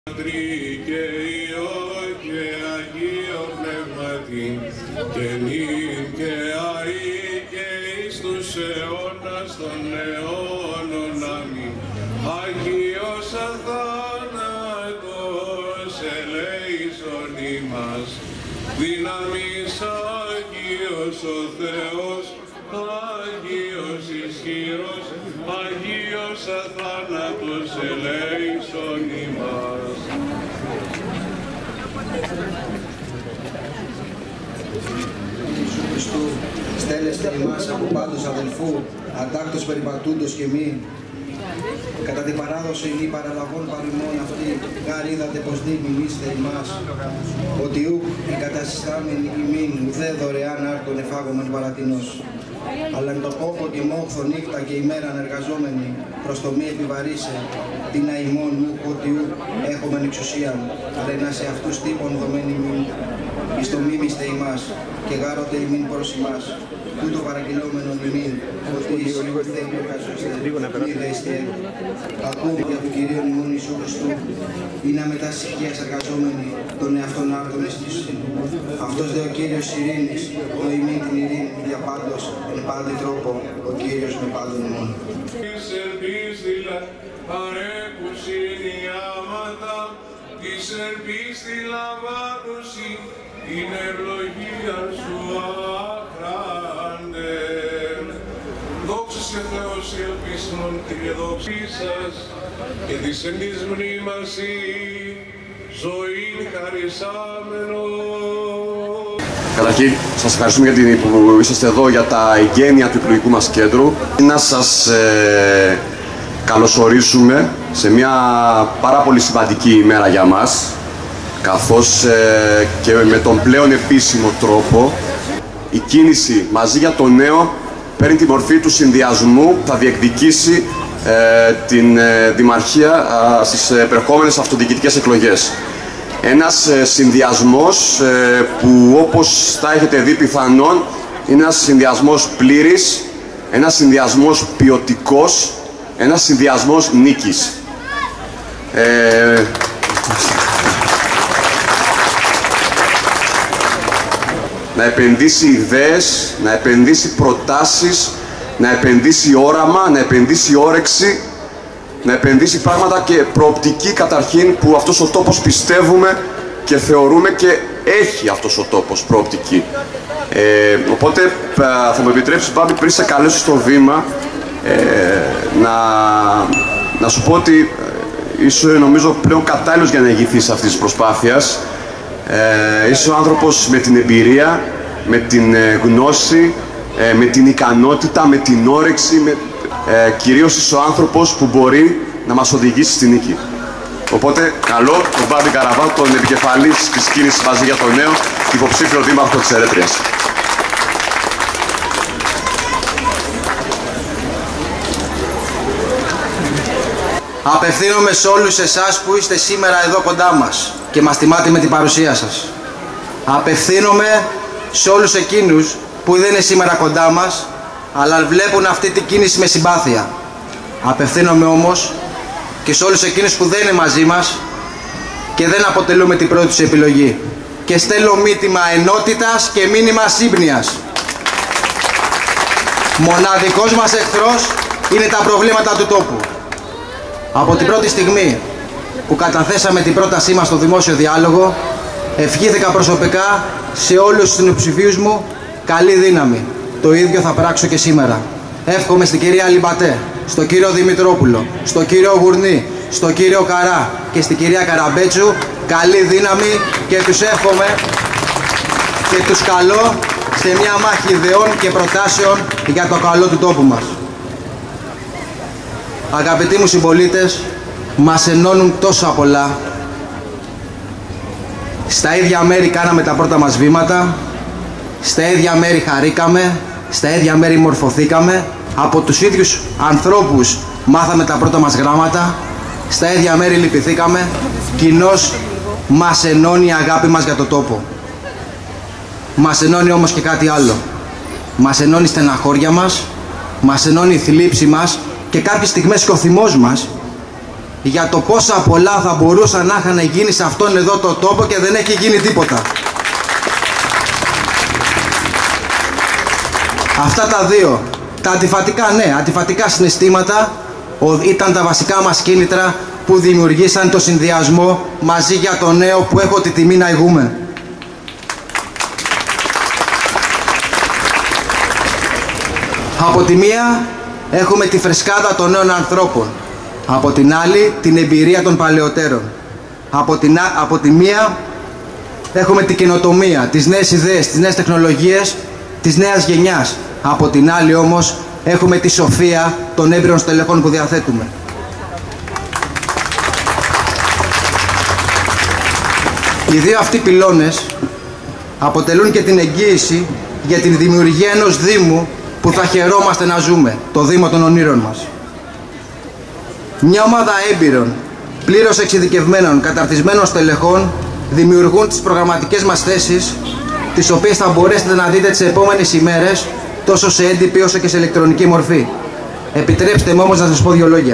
Πατρί και Υιό και Αγίο Πνεύματι, και νυν και αεί και εις τους αιώνας των αιώνων. Αμήν. Αγίος αθάνατος ελέησον ημάς, δύναμις Αγίος ο Θεός, Αγίος ισχυρός, Αγίος αθάνατος ελέησον ημάς. Ιησού Χριστού, στέλνεστε ημάς από πάντως αδελφού, αντάκτος περιπατούντος και μη. Κατά την παράδοση ή παραλαβών παροιμών αυτή, γάρ είδατε πως δίνει είστε ημάς, ότι ουκ εγκαταστάμενοι ημίν, ουδέ δωρεάν άρτων εφάγομεν παρατινός. Αλλά εν το κόπο και μόχθο νύχτα και ημέραν εργαζόμενοι, προς το μη επιβαρύσε, την αημών ουκ ότι ουκ έχομεν εξουσίαν, αλλά να σε αυτούς τύπων δομένη ημίν, εις το μίμηστε ημάς, και γάρωτε ημίν προς ημάς, τούτο παραγγελόμενον ημίν, ότι εις θέλει εργαζόστε, μη δέστε. Ακούμε για του Κυρίου ημών Ιησού Χριστού, είναι μετά της οικίας εργαζόμενοι, τον εαυτόν άρτον εστίσουν. Αυτός δε ο Κύριος ειρήνης, ο ημίν την ειρήνη δια πάντως, εν πάντη τρόπο, ο Κύριος με πάντων ημών. Της ελπίστηλα παρέκουσιν η άματα, της ελπίστηλα βάρουση, είναι ευλογία σου άχραντε. Δόξα σε Θεός η ελπίσμον Κύριε δόξη σας, και της εν της μνήμας η ζωήν χαρισάμενο. Καταρχήν, σας ευχαριστούμε γιατί που είσαστε εδώ για τα εγγένεια του εκλογικού μας κέντρου. Να σας καλωσορίσουμε σε μια πάρα πολύ σημαντική ημέρα για μας, καθώς και με τον πλέον επίσημο τρόπο η κίνηση Μαζί για το Νέο παίρνει τη μορφή του συνδυασμού που θα διεκδικήσει την Δημαρχία στις επερχόμενες αυτοδιοικητικές εκλογές. Ένας συνδυασμός που, όπως θα έχετε δει πιθανόν, είναι ένας συνδυασμός πλήρης, ένας συνδυασμός ποιοτικός, ένας συνδυασμός νίκης. Να επενδύσει ιδέες, να επενδύσει προτάσεις, να επενδύσει όραμα, να επενδύσει όρεξη, να επενδύσει πράγματα και προοπτική καταρχήν που αυτός ο τόπος πιστεύουμε και θεωρούμε και έχει αυτός ο τόπος προοπτική. Οπότε θα μου επιτρέψεις, Μπάμπη, πριν σε καλέσω στο βήμα, να σου πω ότι είσαι νομίζω πλέον κατάλληλος για να ηγηθείς αυτής της προσπάθειας. Είσαι ο άνθρωπος με την εμπειρία, με την γνώση, με την ικανότητα, με την όρεξη, κυρίως είσαι ο άνθρωπος που μπορεί να μας οδηγήσει στη νίκη. Οπότε καλώ τον Μπάμπη Καραβάτου, τον επικεφαλής της κίνησης Μαζί για το Νέο, υποψήφιο δήμαρχο της Ερέτριας. Απευθύνομαι σε όλους εσάς που είστε σήμερα εδώ κοντά μας και μας τιμάτε με την παρουσία σας. Απευθύνομαι σε όλους εκείνους που δεν είναι σήμερα κοντά μας, αλλά βλέπουν αυτή την κίνηση με συμπάθεια. Απευθύνομαι όμως και σε όλους εκείνους που δεν είναι μαζί μας και δεν αποτελούμε την πρώτη τους επιλογή. Και στέλνω μήνυμα ενότητας και μήνυμα σύμπνοιας. Μοναδικός μας εχθρός είναι τα προβλήματα του τόπου. Από την πρώτη στιγμή που καταθέσαμε την πρότασή μας στο δημόσιο διάλογο, ευχήθηκα προσωπικά σε όλους τους συνυψηφίους μου καλή δύναμη. Το ίδιο θα πράξω και σήμερα. Εύχομαι στην κυρία Λιμπατέ, στον κύριο Δημητρόπουλο, στον κύριο Γουρνή, στον κύριο Καρά και στην κυρία Καραμπέτσου καλή δύναμη και τους εύχομαι και τους καλώ σε μια μάχη ιδεών και προτάσεων για το καλό του τόπου μας. Αγαπητοί μου συμπολίτες, μας ενώνουν τόσα πολλά. Στα ίδια μέρη κάναμε τα πρώτα μας βήματα, στα ίδια μέρη χαρήκαμε, στα ίδια μέρη μορφωθήκαμε, από τους ίδιους ανθρώπους μάθαμε τα πρώτα μας γράμματα, στα ίδια μέρη λυπηθήκαμε, κοινώς μας ενώνει η αγάπη μας για το τόπο. Μας ενώνει όμως και κάτι άλλο. Μας ενώνει η στεναχώρια μας, μας ενώνει η θλίψη μας και κάποιες στιγμές και ο θυμός μας για το πόσα πολλά θα μπορούσαν να είχαν γίνει σε αυτόν εδώ το τόπο και δεν έχει γίνει τίποτα. Αυτά τα δύο, τα αντιφατικά, ναι, αντιφατικά συναισθήματα ήταν τα βασικά μας κίνητρα που δημιουργήσαν το συνδυασμό Μαζί για το Νέο που έχω τη τιμή να ηγούμε. Από τη μία έχουμε τη φρεσκάδα των νέων ανθρώπων, από την άλλη την εμπειρία των παλαιότερων. Από τη μία έχουμε την καινοτομία, τις νέες ιδέες, τις νέες τεχνολογίες της νέας γενιάς. Από την άλλη όμως έχουμε τη σοφία των έμπειρων στελεχών που διαθέτουμε. Οι δύο αυτοί πυλώνες αποτελούν και την εγγύηση για την δημιουργία ενός Δήμου που θα χαιρόμαστε να ζούμε, το Δήμο των ονείρων μας. Μια ομάδα έμπειρων, πλήρως εξειδικευμένων, καταρτισμένων στελεχών δημιουργούν τις προγραμματικές μας θέσεις, τις οποίες θα μπορέσετε να δείτε τις επόμενες ημέρες, τόσο σε έντυπη όσο και σε ηλεκτρονική μορφή. Επιτρέψτε μου όμως να σας πω δύο λόγια.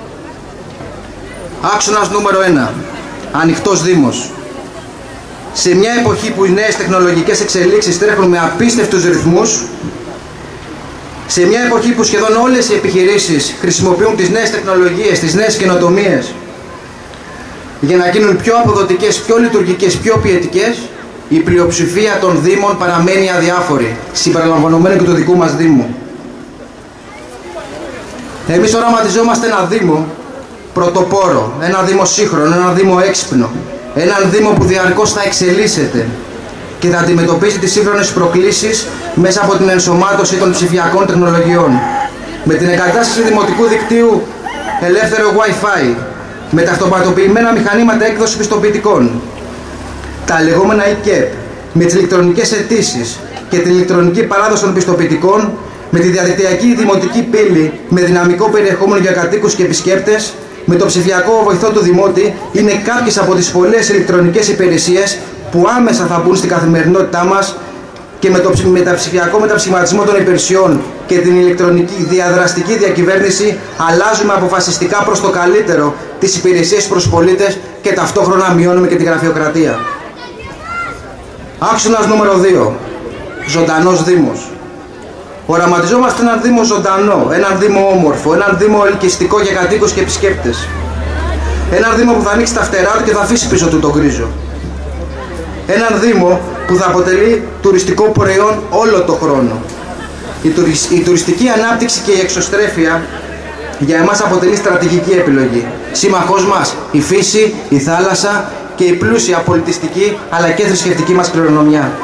Άξονας νούμερο 1. Ανοιχτός Δήμος. Σε μια εποχή που οι νέες τεχνολογικές εξελίξεις τρέχουν με απίστευτους ρυθμούς, σε μια εποχή που σχεδόν όλες οι επιχειρήσεις χρησιμοποιούν τις νέες τεχνολογίες, τις νέες καινοτομίες για να γίνουν πιο αποδοτικές, πιο λειτουργικές, πιο ποιετικές, η πλειοψηφία των Δήμων παραμένει αδιάφορη, συμπεριλαμβανομένου και του δικού μας Δήμου. Εμείς οραματιζόμαστε ένα Δήμο πρωτοπόρο, ένα Δήμο σύγχρονο, ένα Δήμο έξυπνο, έναν Δήμο που διαρκώς θα εξελίσσεται και θα αντιμετωπίσει τις σύγχρονες προκλήσεις μέσα από την ενσωμάτωση των ψηφιακών τεχνολογιών. Με την εγκατάσταση δημοτικού δικτύου ελεύθερο Wi-Fi, με τα αυτοματοποιημένα μηχανήματα έκδοσης πιστοποιητικών, τα λεγόμενα e-KEP, με τις ηλεκτρονικές αιτήσεις και την ηλεκτρονική παράδοση των πιστοποιητικών, με τη διαδικτυακή δημοτική πύλη με δυναμικό περιεχόμενο για κατοίκους και επισκέπτες, με το ψηφιακό βοηθό του Δημότη, είναι κάποιες από τις πολλές ηλεκτρονικές υπηρεσίες που άμεσα θα μπουν στην καθημερινότητά μας και με το ψηφιακό μεταψηφισμό των υπηρεσιών και την ηλεκτρονική διαδραστική διακυβέρνηση αλλάζουμε αποφασιστικά προς το καλύτερο τις υπηρεσίες προς πολίτες και ταυτόχρονα μειώνουμε και τη γραφειοκρατία. Άξονας νούμερο 2. Ζωντανός Δήμος. Οραματιζόμαστε έναν Δήμο ζωντανό, έναν Δήμο όμορφο, έναν Δήμο ελκυστικό για κατοίκους και επισκέπτες. Έναν Δήμο που θα ανοίξει τα φτερά του και θα αφήσει πίσω του τον γκρίζο. Έναν Δήμο που θα αποτελεί τουριστικό προϊόν όλο το χρόνο. Η τουριστική ανάπτυξη και η εξωστρέφεια για εμάς αποτελεί στρατηγική επιλογή. Σύμμαχός μας η φύση, η θάλασσα και η πλούσια πολιτιστική αλλά και θρησκευτική μας κληρονομιά.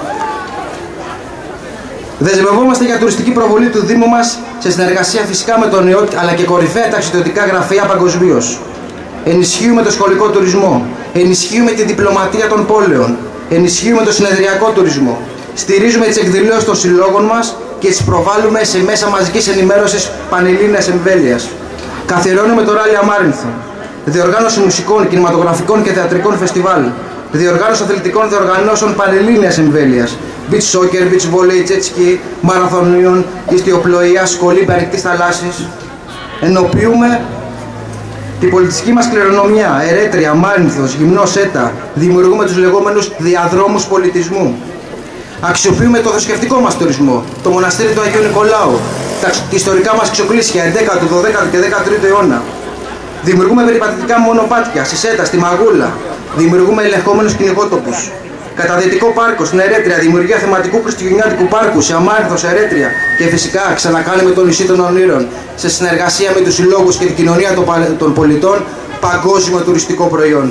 Δεσμευόμαστε για τουριστική προβολή του Δήμου μας σε συνεργασία φυσικά με τον ΕΟΚ αλλά και κορυφαία ταξιδιωτικά γραφεία παγκοσμίως. Ενισχύουμε το σχολικό τουρισμό, ενισχύουμε τη διπλωματία των πόλεων, ενισχύουμε το συνεδριακό τουρισμό, στηρίζουμε τις εκδηλώσεις των συλλόγων μας και τις προβάλλουμε σε μέσα μαζικής ενημέρωσης πανελλήνιας εμβέλειας. Καθιερώνουμε το Ράλι Αμάρινθο, διοργάνωση μουσικών, κινηματογραφικών και θεατρικών φεστιβάλ, διοργάνωση αθλητικών διοργανώσεων πανελλήνιας εμβέλειας, beach soccer, beach volley, jet ski, μαραθωνίων, ιστιοπλοεία, σκολή ανοιχτής θαλάσσης. Ενοποιούμε την πολιτιστική μας κληρονομιά, Ερέτρια, Μάρινθος, Γυμνός Έτα, δημιουργούμε τους λεγόμενους διαδρόμους πολιτισμού. Αξιοποιούμε το θρησκευτικό μας τουρισμό, το μοναστήρι του Αγίου Νικολάου, τα ιστορικά μας ξοκλήσια 11ου, 12ου και 13ου αιώνα. Δημιουργούμε περιπατητικά μονοπάτια στη Σέτα, στη Μαγούλα. Δημιουργούμε ελεγχόμενους κυνηγότοπους. Καταδυτικό πάρκο στην Ερέτρια, δημιουργία θεματικού χριστουγεννιάτικου πάρκου σε Αμάρινθο, σε Ερέτρια. Και φυσικά ξανακάνουμε το νησί των ονείρων σε συνεργασία με τους συλλόγους και την κοινωνία των πολιτών παγκόσμιο τουριστικό προϊόν.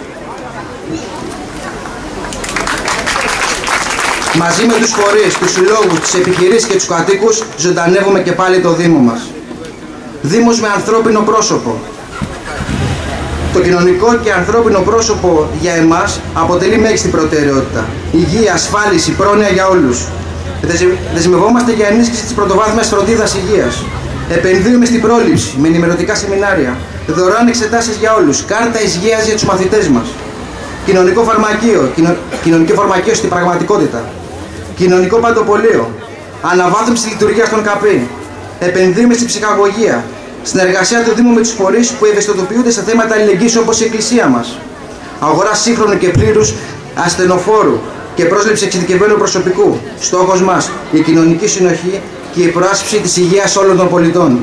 Μαζί με τους φορείς, τους συλλόγους, τις επιχειρήσεις και τους κατοίκους ζωντανεύουμε και πάλι το Δήμο μας. Δήμος με ανθρώπινο πρόσωπο. Το κοινωνικό και ανθρώπινο πρόσωπο για εμάς αποτελεί μέγιστη προτεραιότητα. Υγεία, ασφάλιση, πρόνοια για όλους. Δεσμευόμαστε για ενίσχυση της πρωτοβάθμιας φροντίδας υγείας. Επενδύουμε στην πρόληψη με ενημερωτικά σεμινάρια. Δωρεάν εξετάσεις για όλους. Κάρτα υγείας για τους μαθητές μας. Κοινωνικό φαρμακείο. Κοινωνικό φαρμακείο στην πραγματικότητα. Κοινωνικό παντοπολείο. Αναβάθμιση λειτουργίας των ΚΑΠΗ. Επενδύουμε στην ψυχαγωγία. Συνεργασία του Δήμου με τους φορείς που ευαισθητοποιούνται σε θέματα αλληλεγγύης όπως η Εκκλησία μας. Αγορά σύγχρονου και πλήρους ασθενοφόρου και πρόσληψη εξειδικευμένου προσωπικού. Στόχος μας η κοινωνική συνοχή και η προάσπιση της υγείας όλων των πολιτών.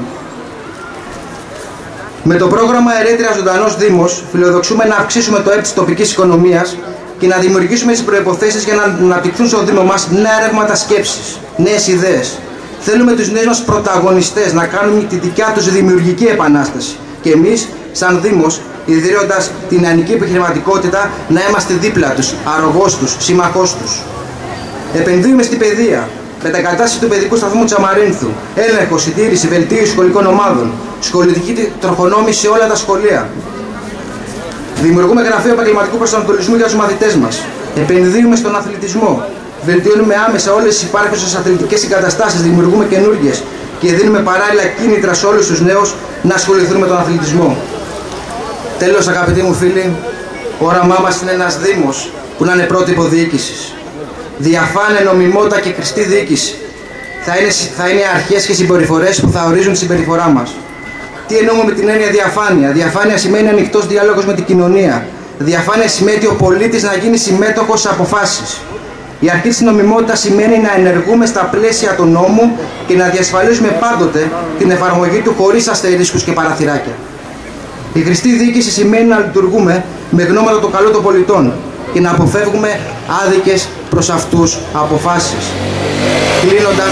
Με το πρόγραμμα Ερέτρια Ζωντανός Δήμος φιλοδοξούμε να αυξήσουμε το ΕΠ της τοπικής οικονομίας και να δημιουργήσουμε τις προϋποθέσεις για να αναπτυχθούν στο Δήμο μας νέα ρεύματα σκέψης, νέες ιδέες. Θέλουμε τους νέους μας πρωταγωνιστές να κάνουν τη δικιά τους δημιουργική επανάσταση και εμείς, σαν Δήμος, ιδρύοντας την νεανική επιχειρηματικότητα, να είμαστε δίπλα τους, αρρωγός τους, σύμμαχός τους. Επενδύουμε στην παιδεία, μετακατάσταση του παιδικού σταθμού Τσαμαρίνθου, έλεγχο, συντήρηση, βελτίωση σχολικών ομάδων, σχολική τροχονόμηση σε όλα τα σχολεία. Δημιουργούμε γραφείο επαγγελματικού προσανατολισμού για τους μαθητές μας. Επενδύουμε στον αθλητισμό. Βελτιώνουμε άμεσα όλες τις υπάρχουσες αθλητικές εγκαταστάσεις, δημιουργούμε καινούργιες και δίνουμε παράλληλα κίνητρα σε όλους τους νέους να ασχοληθούν με τον αθλητισμό. Τέλος, αγαπητοί μου φίλοι, όραμά μας είναι ένας Δήμος που να είναι πρότυπο διοίκησης. Διαφάνεια, νομιμότητα και χρηστή διοίκηση θα είναι αρχές και συμπεριφορές που θα ορίζουν τη συμπεριφορά μας. Τι εννοούμε με την έννοια διαφάνεια? Διαφάνεια σημαίνει ανοιχτός διάλογος με την κοινωνία. Διαφάνεια σημαίνει ο πολίτης να γίνει συμμέτοχος σε αποφάσεις. Η αρχή της νομιμότητας σημαίνει να ενεργούμε στα πλαίσια του νόμου και να διασφαλίσουμε πάντοτε την εφαρμογή του χωρίς αστερίσκους και παραθυράκια. Η χρηστή διοίκηση σημαίνει να λειτουργούμε με γνώμονα το καλό των πολιτών και να αποφεύγουμε άδικες προς αυτούς αποφάσεις. Κλείνοντας,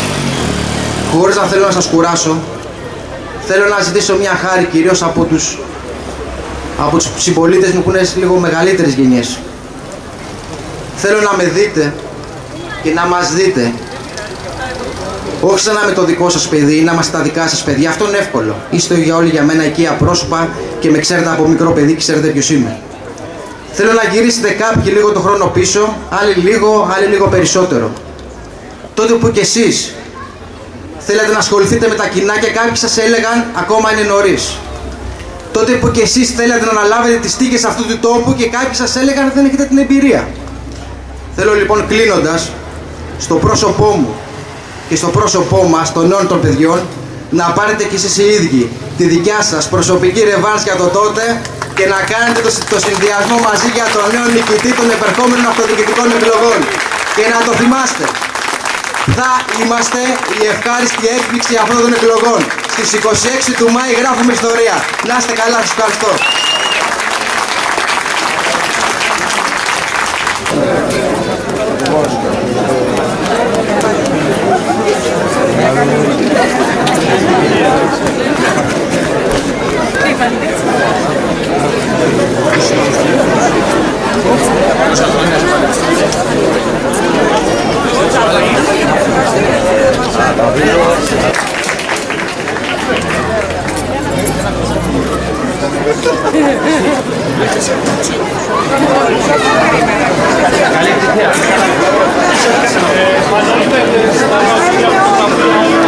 χωρίς να θέλω να σας κουράσω, θέλω να ζητήσω μια χάρη κυρίως από τους συμπολίτες μου που είναι λίγο μεγαλύτερες γενιές. Θέλω να με δείτε και να μας δείτε, όχι σαν να είμαι το δικό σας παιδί ή να είμαστε τα δικά σας παιδιά, αυτό είναι εύκολο. Είστε όλοι για μένα οικία πρόσωπα και με ξέρετε από μικρό παιδί και ξέρετε ποιος είμαι. Θέλω να γυρίσετε κάποιοι λίγο το χρόνο πίσω, άλλοι λίγο περισσότερο. Τότε που κι εσείς θέλετε να ασχοληθείτε με τα κοινά και κάποιοι σας έλεγαν ακόμα είναι νωρίς. Τότε που κι εσείς θέλετε να αναλάβετε τις τύχες αυτού του τόπου και κάποιοι σας έλεγαν δεν έχετε την εμπειρία. Θέλω λοιπόν, κλείνοντας, στο πρόσωπό μου και στο πρόσωπό μας, των νέων των παιδιών, να πάρετε κι εσείς οι ίδιοι τη δικιά σας προσωπική ρεβάνς για το τότε και να κάνετε το συνδυασμό μαζί για τον νέο νικητή των επερχόμενων αυτοδιοικητικών εκλογών. Και να το θυμάστε, θα είμαστε η ευχάριστη έκπληξη αυτών των εκλογών. Στις 26 του Μάη γράφουμε ιστορία. Να είστε καλά, σας ευχαριστώ. Καλή επιτυχία.